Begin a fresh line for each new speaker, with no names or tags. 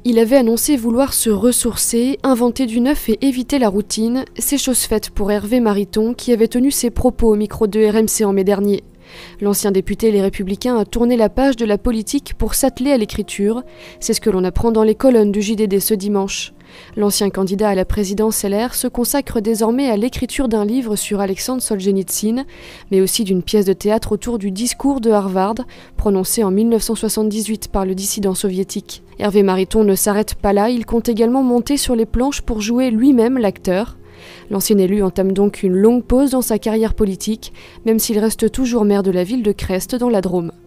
Il avait annoncé vouloir se ressourcer, inventer du neuf et éviter la routine. C'est chose faite pour Hervé Mariton, qui avait tenu ses propos au micro de RMC en mai dernier. L'ancien député Les Républicains a tourné la page de la politique pour s'atteler à l'écriture. C'est ce que l'on apprend dans les colonnes du JDD ce dimanche. L'ancien candidat à la présidence LR se consacre désormais à l'écriture d'un livre sur Alexandre Solzhenitsyn, mais aussi d'une pièce de théâtre autour du discours de Harvard, prononcé en 1978 par le dissident soviétique. Hervé Mariton ne s'arrête pas là, il compte également monter sur les planches pour jouer lui-même l'acteur. L'ancien élu entame donc une longue pause dans sa carrière politique, même s'il reste toujours maire de la ville de Crest dans la Drôme.